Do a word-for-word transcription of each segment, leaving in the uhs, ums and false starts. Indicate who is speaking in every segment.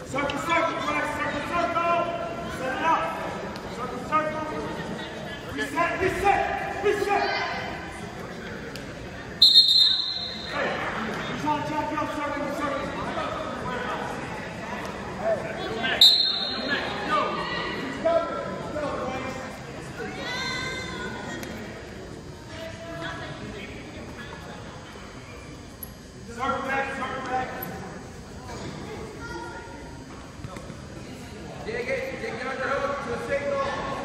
Speaker 1: Circle, circle, Bryce. Circle, circle. Set it up. Circle, circle. Reset, reset, reset. Hey, we're trying to check your circle, circle. Hey. Yo, Max. Yo, Max. Yo. He's covered. Let's go, Bryce. Circle back, circle back.
Speaker 2: Dig it, dig it under hook to a signal.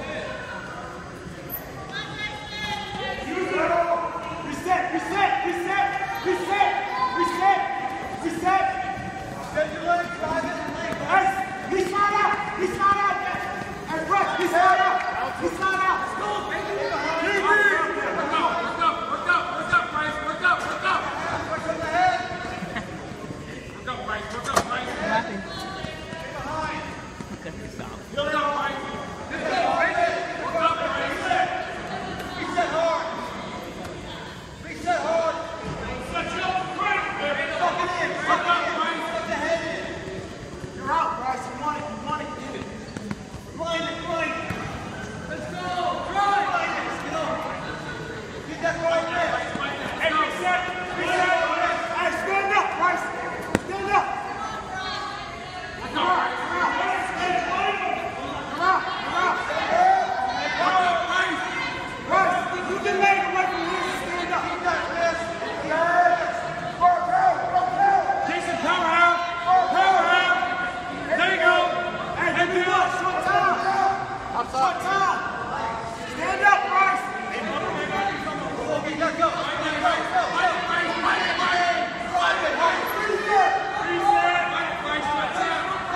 Speaker 1: Reset, reset, reset, reset, reset, reset.
Speaker 2: Set your legs, drive it and leg.
Speaker 1: Nice. He slide out, he slide out. And Brett, he slide out, he slide out.
Speaker 2: Go, baby.
Speaker 1: Work
Speaker 2: Work up, work up, work up, work up, Bryce, work up, work up. Push on the head. Work up, Bryce, work up, Bryce.
Speaker 3: Laughing.
Speaker 2: Work up, Bryce. This way, Bryce. Work up, Bryce. Reset hard. Reset hard.
Speaker 1: Set you up, Brett.
Speaker 2: Suck it in. Work up, Bryce. Suck the head in.
Speaker 1: You're out, Bryce. You want it, you want it.
Speaker 2: Grind it, grind it. Let's go. Grind. Grind it. Get on. Get that right there.
Speaker 1: Hey, reset, reset. Hey, stand up, Bryce. Stand up.
Speaker 2: Let's go, Bryce.
Speaker 1: Come out, come out.
Speaker 2: Work up, Bryce.
Speaker 1: Bryce, you can lay away from here. Stand up.
Speaker 2: Keep that wrist. Yes. Work out, work out.
Speaker 1: Jason, power out. Power out. There you go. Hey, hey, move up. Short time. Short time. Stand up, Bryce.
Speaker 2: Okay, let's go. Bryce, Bryce, go. Bryce, Bryce, Bryce, Bryce. Drive it, Bryce. Reset.
Speaker 1: Reset.
Speaker 2: Bryce, Bryce, Bryce.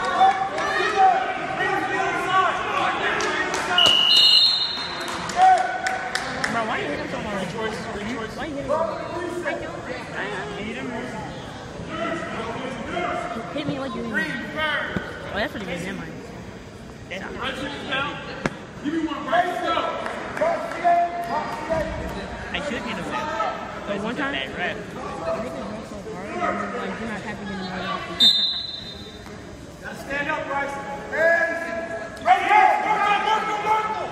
Speaker 3: Bro, why you hit him so hard? Why you hit him so hard? Hit me like you hit me. Oh, that's what he did. Never mind. That's not.
Speaker 1: Give me one, Bryce. Go.
Speaker 3: I should hit him that. But one time, that rep. You hit his rep so hard, and like, you're not happy anymore.
Speaker 1: Gotta stand up, Bryce. Hands. Right here. Work on, work on, work on.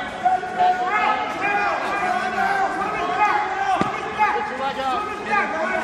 Speaker 1: Back.